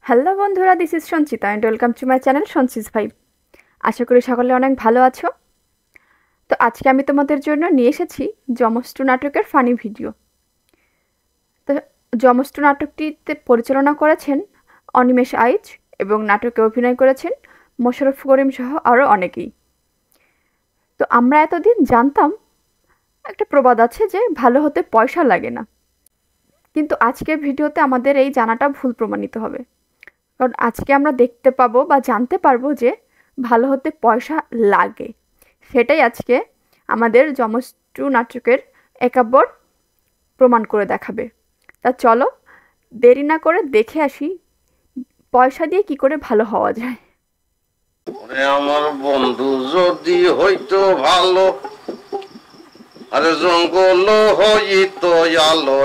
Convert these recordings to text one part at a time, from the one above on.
Hello বন্ধুরা, this is Sanchita and welcome to my channel সঞ্চিস ভাই। আশা করি সকলে অনেক ভালো আছো। তো আজকে আমি তোমাদের জন্য নিয়ে এসেছি যমজ2 নাটকের ফানি ভিডিও। তো যমজ2 নাটকটিতে পরিচালনা করেছেন অনিমেষ আইচ এবং নাটকে অভিনয় করেছেন মোশাররফ করিম সহ আরও অনেকেই। তো আমরা এতদিন জানতাম একটা প্রবাদ আছে যে ভালো হতে পয়সা লাগে না, কিন্তু আজকের ভিডিওতে আমাদের এই জানাটা ভুল প্রমাণিত হবে। কারণ আজকে আমরা দেখতে পাবো বা জানতে পারবো যে ভালো হতে পয়সা লাগে। সেটাই আজকে আমাদের যমজ2 নাটকের একাব্বর প্রমাণ করে দেখাবে। তা চলো দেরি না করে দেখে আসি পয়সা দিয়ে কি করে ভালো হওয়া যায়। আমার বন্ধু যদি হইতো ভালো, আরে জঙ্গল হইতো আলো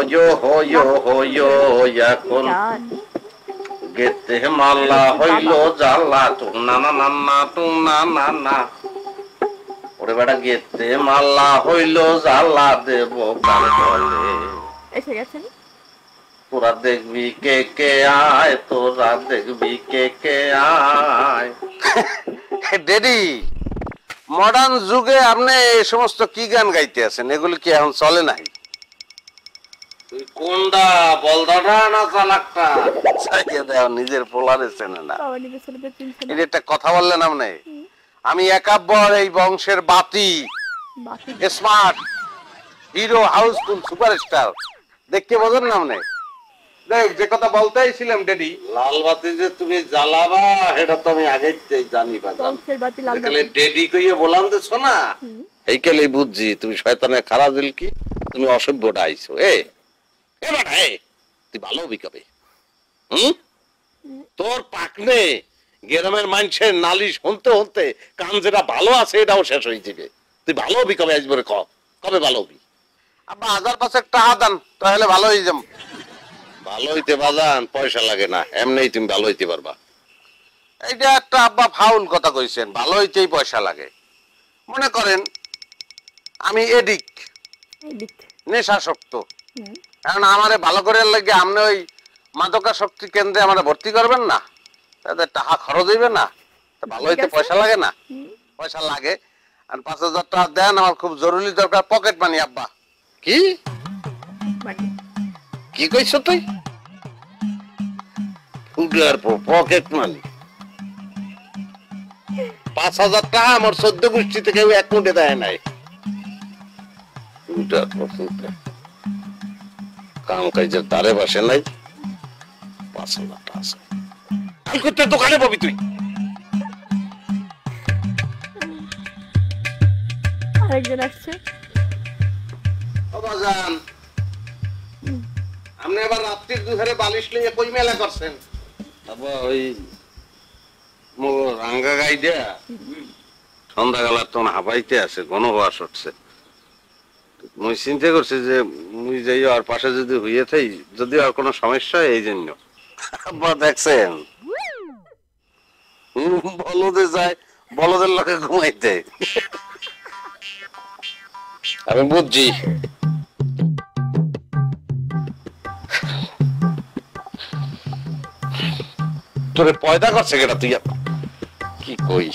এখন গেতে মালা হইল জ্বালা টুং না না না না টুং না না না। ওরে বেটা গেতে মালা হইল জ্বালা দেব কান বলে। এসে গেছেন। তোরা দেখবি কে কে আয়, তোরা দেখবি কে কে আয়। ডেডি, মডার্ন যুগে আপনি এই সমস্ত কি গান গাইতে আছেন? এগুলি কি এখন চলে নাই? তুই কোনটা, বলদাটা না চালাকটা? নিজের পোলারে চেনে না। এটা একটা কথা বললেন আপনি। আমি একাব্বর এই বংশের বাতি, স্মার্ট হিরো, হাউসফুল সুপারস্টার। দেখতে বোঝেন না আপনি? যে কথা বলতেইছিলাম ডেডি, লাল বাতি যে তুমি জ্বালাবা এটা তো আমি আগেই জানি। ডেডি কইয়ে বললাম তো শোনা, এইকালে বুঝছি তুমি শয়তানের খারাপ দিল কি, তুমি অসভ্যটা আইছো। তুই ভালো হবি কবে? তোর পাকনে গ্রামের মানুষের নালি শুনতে শুনতে কান যেটা ভালো আছে এটাও শেষ হয়ে যাবে। তুই ভালো হবি কবে? আসবে কবে ভালো হবি? আব্বা 1000 টাকা দেন তাহলে ভালো হয়ে যাম। ভালো হইতে বাজান পয়সা লাগে না, এমনি তুমি ভালো হইতে পারবা। এইটা একটা আব্বা ফাউল কথা কইছেন, ভালো হইতেই পয়সা লাগে। মনে করেন আমি এডিক, নেশাসক্ত, কারণ আমারে ভালো করে লাগে আপনি ওই মাদকাসক্তি কেন্দ্রে আমারে ভর্তি করবেন না, তাদের টাকা খরচ হইবে না, ভালো হইতে পয়সা লাগে না? পয়সা লাগে। আর 5000 টাকা দেন, আমার খুব জরুরি দরকার, পকেট মানি। আব্বা কি কি কইছ তুই? পকেট মানি 5000 টাকা আমার 14 গোষ্ঠীতে কেউ এক কোটি দেয় নাই। কাম কাজের দ্বারে বসে নাই, 5000 টাকা আছে। দোকানে পাবি তুই? আরেকজন আসছে। আপনি আবার রাত্রির দুধারে বালিশ লইয়া কই মেলা করছেন? ওই রাঙ্গা গাই দেয়া সন্ধ্যাবেলা তো হাবাইতে আছে, ঘন হওয়া সরছে। মুই চিন্তা করছি যে মুই যাই আর পাশে যদি হইয়ে থাই, যদি আর কোনো সমস্যা এই জন্য। দেখছেন বলদে যায়, বলদের লোকে ঘুমাইতে। আমি বুঝছি তোরে পয়দা করছে কেটা, তুই কি কইস?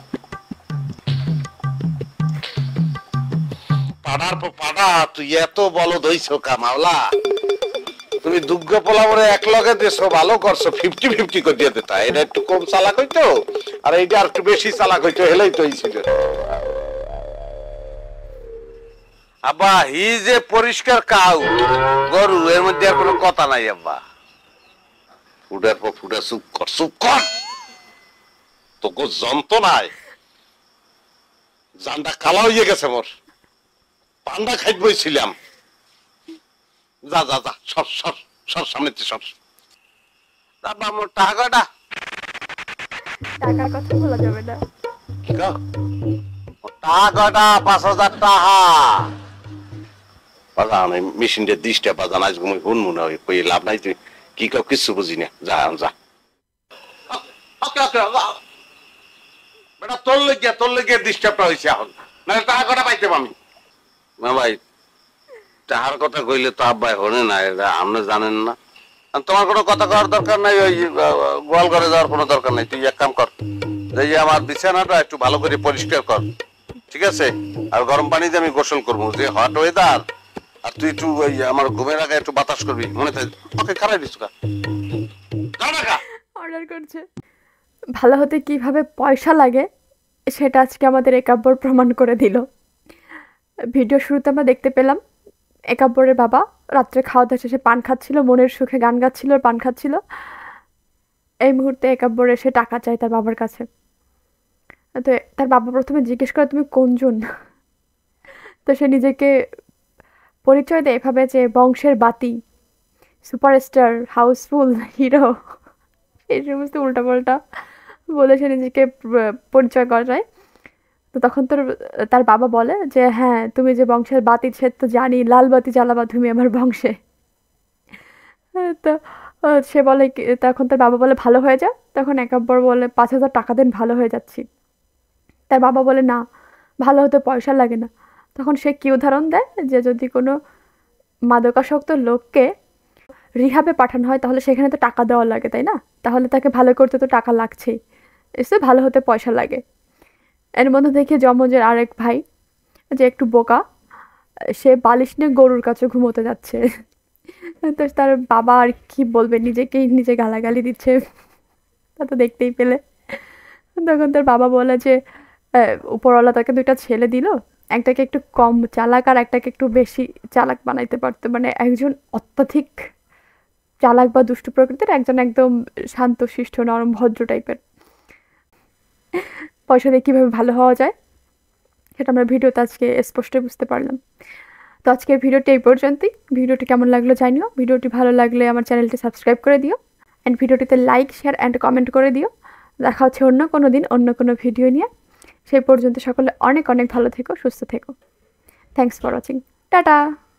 পাড়ার পর পাড়া তুই এত বলদ হইছ কামাওলা। তুমি দুগ্গ পোলাবরে এক লগে দেছো, ভালো করছো, 50-50 করে দিয়ে দিতা। এটা একটু কম চালাক হইতো আর এইটা আর একটু বেশি চালাক হইতো, হেলেই তো হইছিল। আব্বা হি যে পরিষ্কার কাউ গরু, এর মধ্যে আর কোনো কথা নাই। আব্বা ফুটার পর ফুটা চুপ কর, চুপ কর। তোকে যন্ত্রণায় জানটা কালা হইয়া গেছে মোর। পান্ডা খাইতে বইছিলাম। যা যা যা, সর সর সর, সামনে সর। আব্বা মোর টাকাটা, টাকার কথা বলা যাবে না। কি গো? টাকাটা 5000 টাকা বাজান। মেশিনটা 20টা বাজান, আজ ঘুমাই ফোন মনে হয় কই লাভ নাই। তুই কি কাউ কিছু বুঝি না, যা যা। বেটা তোর লেগে ডিস্টার্বটা হয়েছে এখন, নাহলে টাকাটা পাইতাম আমি। না ভাই, টাকার কথা কইলে তো আব্বাই হনে না, এটা আপনি জানেন না। আর তোমার কোনো কথা করার দরকার নাই, ওই গোয়াল ঘরে যাওয়ার কোনো দরকার নাই। তুই এক কাম কর, যে আমার বিছানাটা একটু ভালো করে পরিষ্কার কর, ঠিক আছে? আর গরম পানি দিয়ে আমি গোসল করবো, যে হট ওয়েদার। আর তুই একটু ওই আমার ঘুমের আগে একটু বাতাস করবি, মনে থাকে। ওকে, খারাপ দিস অর্ডার করছে। ভালো হতে কিভাবে পয়সা লাগে সেটা আজকে আমাদের একাব্বর প্রমাণ করে দিল। ভিডিও শুরুতে আমরা দেখতে পেলাম একাব্বরের বাবা রাত্রে খাওয়া দাওয়া শেষে পান খাচ্ছিল, মনের সুখে গান গাচ্ছিল, পান খাচ্ছিল। এই মুহূর্তে একাব্বর এসে টাকা চায় তার বাবার কাছে। তো তার বাবা প্রথমে জিজ্ঞেস করে তুমি কোনজন। তো সে নিজেকে পরিচয় দেয় এভাবে যে বংশের বাতি, সুপারস্টার, হাউসফুল, হিরো, এই সমস্ত উল্টাপাল্টা বলে সে নিজেকে পরিচয় করায়। তো তখন তার বাবা বলে যে হ্যাঁ তুমি যে বংশের বাতি সে তো জানি, লাল বাতি জ্বালাবা তুমি আমার বংশে। তো সে বলে তখন তার বাবা বলে ভালো হয়ে যাও। তখন একাব্বর বলে 5,000 টাকা দেন, ভালো হয়ে যাচ্ছি। তার বাবা বলে না, ভালো হতে পয়সা লাগে না। তখন সে কি উদাহরণ দেয় যে যদি কোনো মাদকাসক্ত লোককে রিহাবে পাঠানো হয় তাহলে সেখানে তো টাকা দেওয়া লাগে, তাই না? তাহলে তাকে ভালো করতে তো টাকা লাগছেই, এসে ভালো হতে পয়সা লাগে। এর মধ্যে দেখি যমজের আরেক ভাই যে একটু বোকা, সে বালিশ নিয়ে গরুর কাছে ঘুমোতে যাচ্ছে। তো তার বাবা আর কি বলবে, নিজেকেই নিজে গালাগালি দিচ্ছে, তা তো দেখতেই পেলে। তখন তার বাবা বলে যে উপরওয়ালা তাকে 2টা ছেলে দিল, একটাকে একটু কম চালাক আর একটাকে একটু বেশি চালাক বানাইতে পারতো। মানে একজন অত্যাধিক চালাক বা দুষ্টু প্রকৃতির, একজন একদম শান্ত শিষ্ট নরম ভদ্র টাইপের। পয়সা দিয়ে কীভাবে ভালো হওয়া যায় সেটা আমরা ভিডিওতে আজকে স্পষ্ট বুঝতে পারলাম। তো আজকের ভিডিওটি এই পর্যন্তই। ভিডিওটি কেমন লাগলো জানিও। ভিডিওটি ভালো লাগলে আমার চ্যানেলটি সাবস্ক্রাইব করে দিও, অ্যান্ড ভিডিওটিতে লাইক, শেয়ার অ্যান্ড কমেন্ট করে দিও। দেখা হচ্ছে অন্য কোনো দিন অন্য কোনো ভিডিও নিয়ে। সেই পর্যন্ত সকলে অনেক অনেক ভালো থেকো, সুস্থ থেকো। Thanks for watching. টাটা।